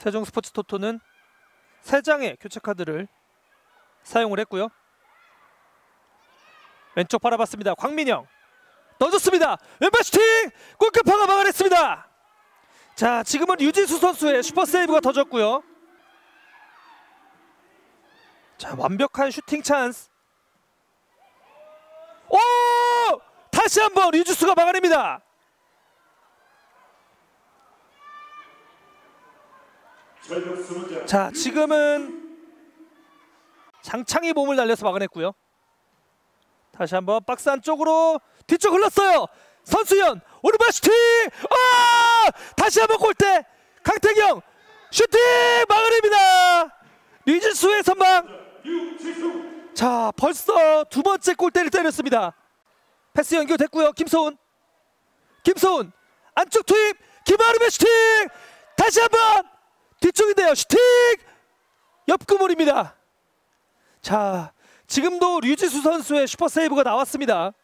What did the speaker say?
세종스포츠토토는 3장의 교체 카드를 사용을 했고요. 왼쪽 바라봤습니다. 광민영 넣어줬습니다. 왼발 슈팅! 골키퍼가 막아냈습니다. 자, 지금은 류지수 선수의 슈퍼 세이브가 터졌고요. 자, 완벽한 슈팅 찬스. 오! 다시 한번 류지수가 막아냅니다. 자, 지금은 장창이 몸을 날려서 막아냈고요. 다시 한번 박스 안쪽으로 뒤쪽 흘렀어요. 선수현 오른발 슈팅! 다시 한번 골대 강태경 슈팅! 막아냅니다. 류지수의 선방. 자, 벌써 2번째 골대를 때렸습니다. 패스 연결됐고요. 김소훈 안쪽 투입. 김아름의 슈팅! 다시 한번 뒤쪽인데요. 슈팅! 옆구물입니다. 자, 지금도 류지수 선수의 슈퍼 세이브가 나왔습니다.